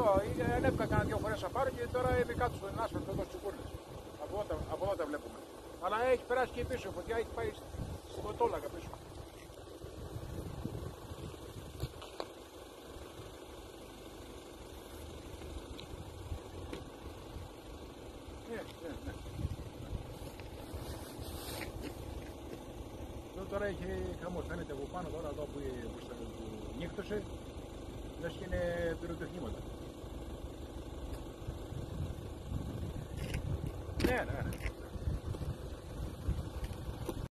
ανέβηκα κάνα 2 φορές να πάρω και τώρα είναι κάτω στον άσφαλτο εδώ στις κούρνες. Από εδώ τα βλέπουμε. Αλλά έχει περάσει και πίσω, η φωτιά έχει πάει στην Κοτόλακα πίσω. Ναι. Εδώ τώρα έχει χαμός, φαίνεται από πάνω τώρα εδώ που νύχτωσε, λες και είναι πυροτεχνήματα. Ναι.